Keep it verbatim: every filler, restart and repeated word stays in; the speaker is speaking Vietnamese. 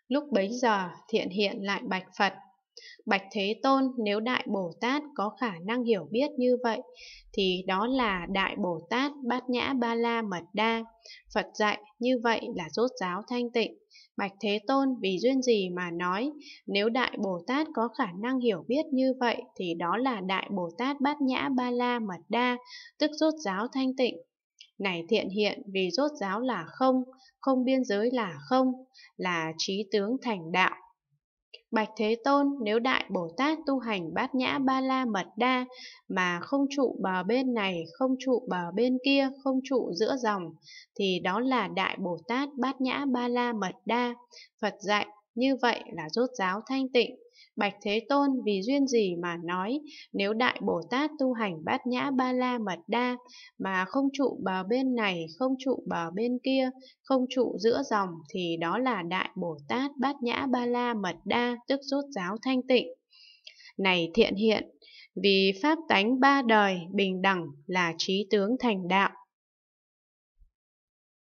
Lúc bấy giờ Thiện Hiện lại bạch Phật: Bạch Thế Tôn, nếu Đại Bồ Tát có khả năng hiểu biết như vậy, thì đó là Đại Bồ Tát Bát Nhã Ba La Mật Đa. Phật dạy như vậy là rốt ráo thanh tịnh. Bạch Thế Tôn, vì duyên gì mà nói, nếu Đại Bồ Tát có khả năng hiểu biết như vậy, thì đó là Đại Bồ Tát Bát Nhã Ba La Mật Đa, tức rốt ráo thanh tịnh. Này Thiện Hiện, vì rốt ráo là không, không biên giới là không, là trí tướng thành đạo. Bạch Thế Tôn, nếu Đại Bồ Tát tu hành Bát Nhã Ba La Mật Đa mà không trụ bờ bên này, không trụ bờ bên kia, không trụ giữa dòng, thì đó là Đại Bồ Tát Bát Nhã Ba La Mật Đa. Phật dạy như vậy là rốt ráo thanh tịnh. Bạch Thế Tôn, vì duyên gì mà nói, nếu Đại Bồ Tát tu hành Bát Nhã Ba La Mật Đa mà không trụ bờ bên này, không trụ bờ bên kia, không trụ giữa dòng, thì đó là Đại Bồ Tát Bát Nhã Ba La Mật Đa, tức rốt ráo thanh tịnh. Này Thiện Hiện, vì pháp tánh ba đời bình đẳng là trí tướng thành đạo,